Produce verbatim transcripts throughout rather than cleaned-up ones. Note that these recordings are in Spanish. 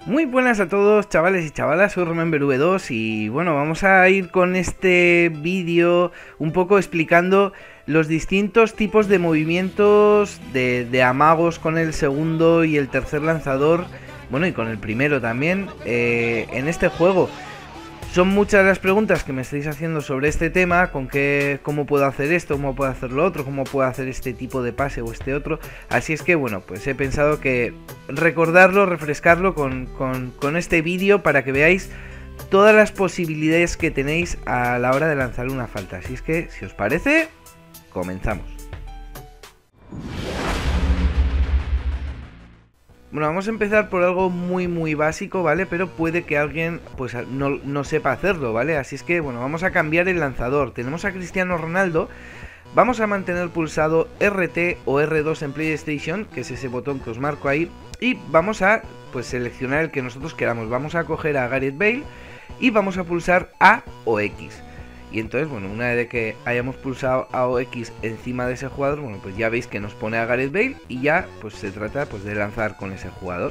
Muy buenas a todos, chavales y chavalas, soy Remember V dos y bueno, vamos a ir con este vídeo un poco explicando los distintos tipos de movimientos de, de amagos con el segundo y el tercer lanzador, bueno, y con el primero también, eh, en este juego. Son muchas las preguntas que me estáis haciendo sobre este tema, con qué, cómo puedo hacer esto, cómo puedo hacer lo otro, cómo puedo hacer este tipo de pase o este otro. Así es que bueno, pues he pensado que recordarlo, refrescarlo con, con, con este vídeo para que veáis todas las posibilidades que tenéis a la hora de lanzar una falta. Así es que, si os parece, comenzamos. Bueno, vamos a empezar por algo muy muy básico, ¿vale? Pero puede que alguien pues no, no sepa hacerlo, ¿vale? Así es que, bueno, vamos a cambiar el lanzador. Tenemos a Cristiano Ronaldo. Vamos a mantener pulsado R T o R dos en PlayStation, que es ese botón que os marco ahí. Y vamos a, pues, seleccionar el que nosotros queramos. Vamos a coger a Gareth Bale y vamos a pulsar A o X. Y entonces, bueno, una vez que hayamos pulsado A o X encima de ese jugador, bueno, pues ya veis que nos pone a Gareth Bale y ya pues se trata pues de lanzar con ese jugador.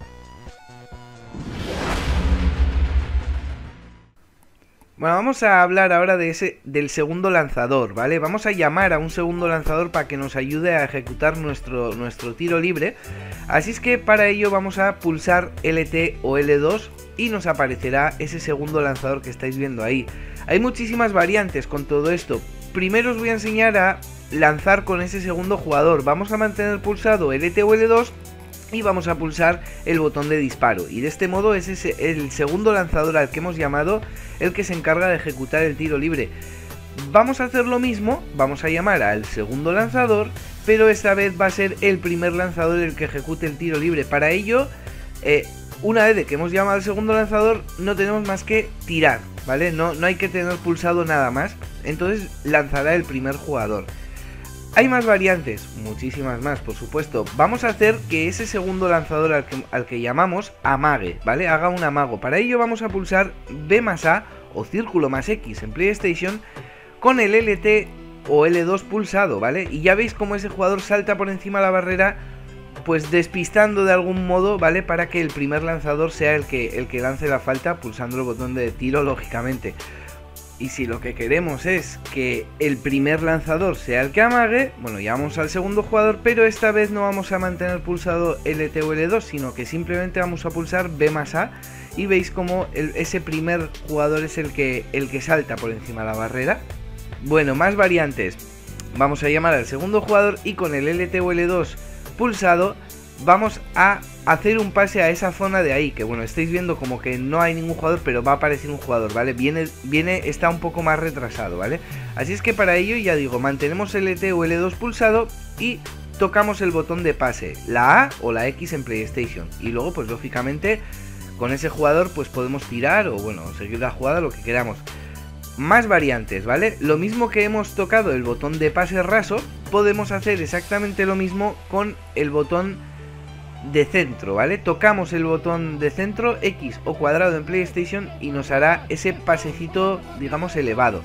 Bueno, vamos a hablar ahora de ese, del segundo lanzador, ¿vale? Vamos a llamar a un segundo lanzador para que nos ayude a ejecutar nuestro, nuestro tiro libre. Así es que para ello vamos a pulsar L T o L dos y nos aparecerá ese segundo lanzador que estáis viendo ahí. Hay muchísimas variantes con todo esto. Primero os voy a enseñar a lanzar con ese segundo jugador. Vamos a mantener pulsado L T o L dos y vamos a pulsar el botón de disparo. Y de este modo es ese, el segundo lanzador al que hemos llamado el que se encarga de ejecutar el tiro libre. Vamos a hacer lo mismo, vamos a llamar al segundo lanzador, pero esta vez va a ser el primer lanzador el que ejecute el tiro libre. Para ello, eh, una vez de que hemos llamado al segundo lanzador, no tenemos más que tirar, ¿vale? No, no hay que tener pulsado nada más. Entonces lanzará el primer jugador. Hay más variantes, muchísimas más, por supuesto. Vamos a hacer que ese segundo lanzador al que, al que llamamos amague, ¿vale? Haga un amago. Para ello vamos a pulsar B más A o círculo más X en PlayStation con el L T o L dos pulsado, ¿vale? Y ya veis cómo ese jugador salta por encima de la barrera, pues despistando de algún modo, ¿vale? Para que el primer lanzador sea el que, el que lance la falta, pulsando el botón de tiro, lógicamente. Y si lo que queremos es que el primer lanzador sea el que amague, bueno, llamamos al segundo jugador, pero esta vez no vamos a mantener pulsado L T o L dos, sino que simplemente vamos a pulsar B más A. Y veis como el, ese primer jugador es el que, el que salta por encima de la barrera. Bueno, más variantes. Vamos a llamar al segundo jugador y con el L T o L dos pulsado vamos a hacer un pase a esa zona de ahí, que bueno, estáis viendo como que no hay ningún jugador, pero va a aparecer un jugador, ¿vale? Viene, viene, está un poco más retrasado, ¿vale? Así es que para ello, ya digo, mantenemos L T o L dos pulsado y tocamos el botón de pase, la A o la X en PlayStation. Y luego, pues lógicamente, con ese jugador pues podemos tirar o bueno, seguir la jugada, lo que queramos. Más variantes, ¿vale? Lo mismo que hemos tocado el botón de pase raso, podemos hacer exactamente lo mismo con el botón de centro, ¿vale? Tocamos el botón de centro, X o cuadrado en PlayStation y nos hará ese pasecito, digamos, elevado.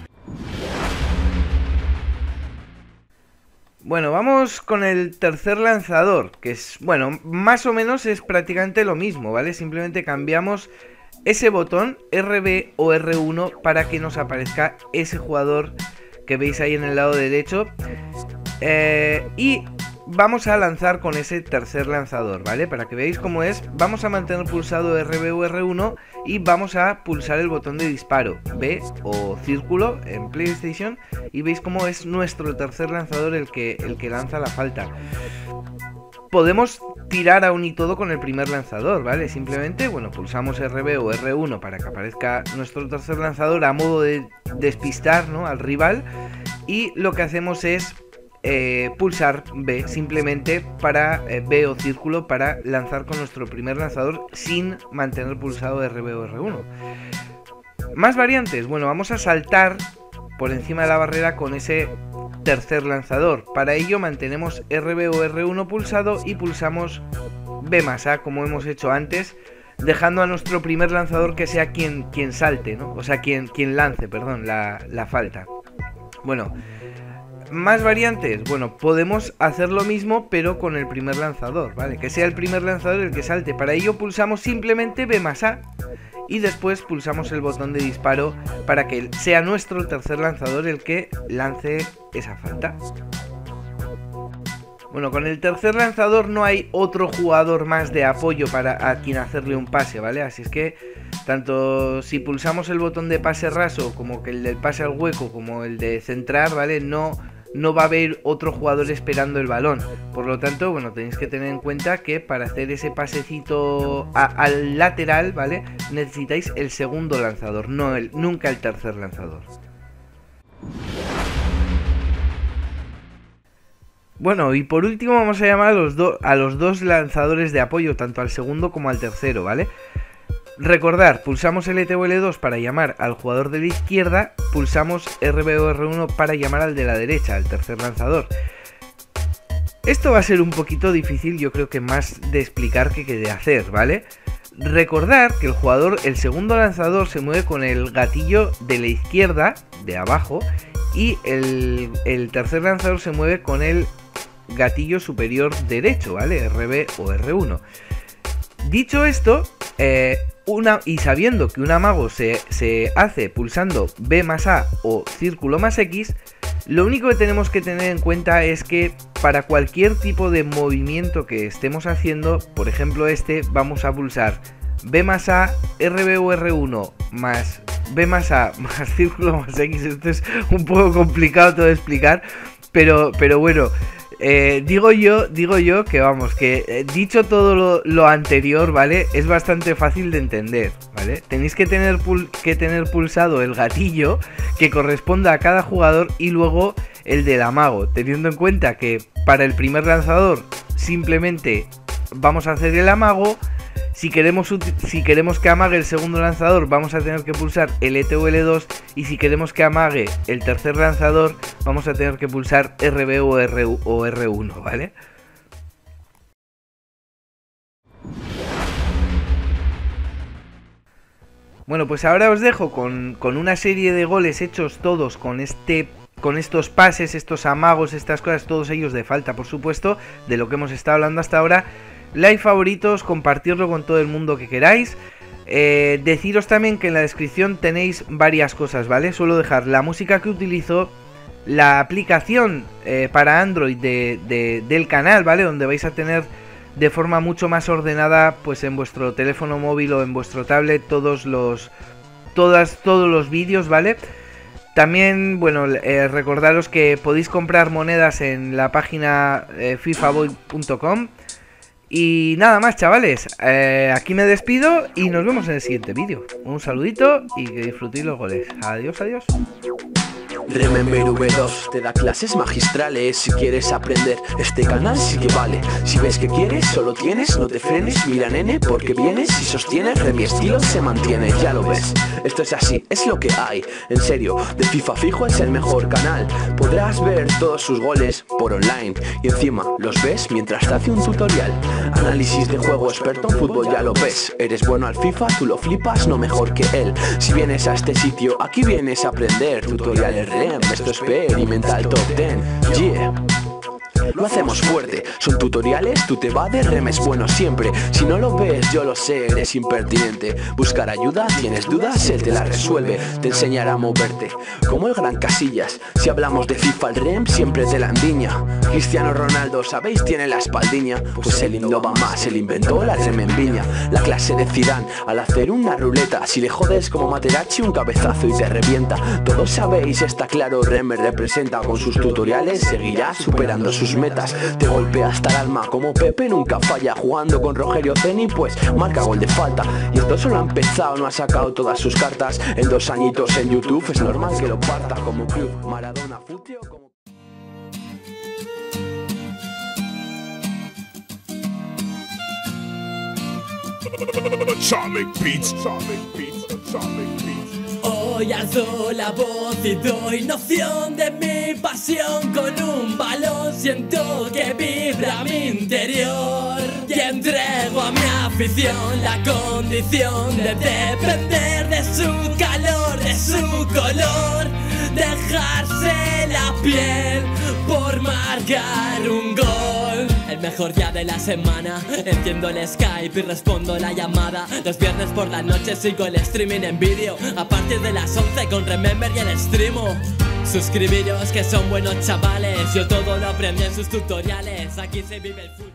Bueno, vamos con el tercer lanzador, que es, bueno, más o menos es prácticamente lo mismo, ¿vale? Simplemente cambiamos ese botón R B o R uno para que nos aparezca ese jugador que veis ahí en el lado derecho. Eh, y vamos a lanzar con ese tercer lanzador, ¿vale? Para que veáis cómo es, vamos a mantener pulsado R B o R uno y vamos a pulsar el botón de disparo, B o círculo en PlayStation, y veis cómo es nuestro tercer lanzador el que, el que lanza la falta. Podemos tirar aún y todo con el primer lanzador, ¿vale? Simplemente, bueno, pulsamos R B o R uno para que aparezca nuestro tercer lanzador a modo de despistar, ¿no?, al rival. Y lo que hacemos es eh, pulsar B, simplemente para eh, B o círculo para lanzar con nuestro primer lanzador sin mantener pulsado R B o R uno. Más variantes, bueno, vamos a saltar por encima de la barrera con ese tercer lanzador. Para ello mantenemos R B o R uno pulsado y pulsamos B más A como hemos hecho antes, dejando a nuestro primer lanzador que sea quien, quien salte, ¿no? O sea, quien, quien lance, perdón, la, la falta. Bueno, ¿Más variantes? Bueno, podemos hacer lo mismo pero con el primer lanzador, ¿vale? Que sea el primer lanzador el que salte. Para ello pulsamos simplemente B más A y después pulsamos el botón de disparo para que sea nuestro tercer lanzador el que lance esa falta. Bueno, con el tercer lanzador no hay otro jugador más de apoyo para a quien hacerle un pase, ¿vale? Así es que tanto si pulsamos el botón de pase raso como que el del pase al hueco como el de centrar, ¿vale? No, no va a haber otro jugador esperando el balón. Por lo tanto, bueno, tenéis que tener en cuenta que para hacer ese pasecito a, al lateral, ¿vale? Necesitáis el segundo lanzador, no el, nunca el tercer lanzador. Bueno, y por último vamos a llamar a los, a los dos lanzadores de apoyo, tanto al segundo como al tercero, ¿vale? Recordar, pulsamos L T o L dos para llamar al jugador de la izquierda, pulsamos R B o R uno para llamar al de la derecha, al tercer lanzador. Esto va a ser un poquito difícil, yo creo que más de explicar que de hacer, ¿vale? Recordar que el jugador, el segundo lanzador se mueve con el gatillo de la izquierda, de abajo, y el, el tercer lanzador se mueve con el gatillo superior derecho, ¿vale? R B o R uno. Dicho esto, eh, una, y sabiendo que un amago se, se hace pulsando B más A o círculo más X, lo único que tenemos que tener en cuenta es que para cualquier tipo de movimiento que estemos haciendo, por ejemplo este, vamos a pulsar B más A, R B o R uno más B más A más círculo más X. Esto es un poco complicado todo de explicar, pero, pero bueno, eh, digo yo, digo yo que vamos, que eh, dicho todo lo, lo anterior, ¿vale? Es bastante fácil de entender, ¿vale? Tenéis que tener, pul que tener pulsado el gatillo que corresponda a cada jugador y luego el del amago, teniendo en cuenta que para el primer lanzador simplemente vamos a hacer el amago. Si queremos, si queremos que amague el segundo lanzador, vamos a tener que pulsar L T o L dos. Y si queremos que amague el tercer lanzador, vamos a tener que pulsar R B o R uno, ¿vale? Bueno, pues ahora os dejo con, con una serie de goles hechos todos con este... con estos pases, estos amagos, estas cosas, todos ellos de falta, por supuesto, de lo que hemos estado hablando hasta ahora. Like, favoritos, compartirlo con todo el mundo que queráis. Eh, deciros también que en la descripción tenéis varias cosas, ¿vale? Suelo dejar la música que utilizo, la aplicación eh, para Android de, de, del canal, ¿vale? Donde vais a tener de forma mucho más ordenada, pues en vuestro teléfono móvil o en vuestro tablet, todos los, todas, todos los vídeos, ¿vale? También, bueno, eh, recordaros que podéis comprar monedas en la página eh, fifaboy punto com. Y nada más, chavales, eh, aquí me despido y nos vemos en el siguiente vídeo. Un saludito y que disfrutéis los goles. Adiós, adiós. Remember V dos te da clases magistrales. Si quieres aprender, este canal sí que vale. Si ves que quieres, solo tienes, no te frenes. Mira, nene, porque vienes y sostienes. De mi estilo se mantiene, ya lo ves. Esto es así, es lo que hay. En serio, de FIFA Fijo es el mejor canal. Podrás ver todos sus goles por online. Y encima, los ves mientras te hace un tutorial. Análisis de juego experto en fútbol, ya lo ves. Eres bueno al FIFA, tú lo flipas, no mejor que él. Si vienes a este sitio, aquí vienes a aprender. Tutoriales R E M, esto es Experimental Top diez. Yeah. Lo hacemos fuerte, son tutoriales, tú te vas de remes bueno siempre. Si no lo ves, yo lo sé, eres impertinente. Buscar ayuda, tienes dudas, él te la resuelve. Te enseñará a moverte, como el gran Casillas. Si hablamos de FIFA, el R E M siempre te la endiña. Cristiano Ronaldo, ¿sabéis? Tiene la espaldiña. Pues él innova más, él inventó la remembiña. La clase de Zidane, al hacer una ruleta. Si le jodes como Materazzi, un cabezazo y te revienta. Todos sabéis, está claro, R E M representa. Con sus tutoriales seguirá superando sus metas. Te golpea hasta el alma, como Pepe nunca falla. Jugando con Rogerio Ceni, pues marca gol de falta. Y esto solo ha empezado, no ha sacado todas sus cartas. En dos añitos en YouTube es normal que lo parta. Como club, Maradona, Futio, como... Atomic Beats, Atomic Beats, Atomic Beats. Hoy alzo la voz y doy noción de mi pasión. Con un balón siento que vibra mi interior. Y entrego a mi afición la condición de depender de su calor, de su color. Dejarse la piel por marcar un gol. El mejor día de la semana, enciendo el Skype y respondo la llamada. Los viernes por la noche sigo el streaming en vídeo, a partir de las once con Remember y el Streamo. Suscribiros que son buenos chavales, yo todo lo aprendí en sus tutoriales. Aquí se vive el fútbol.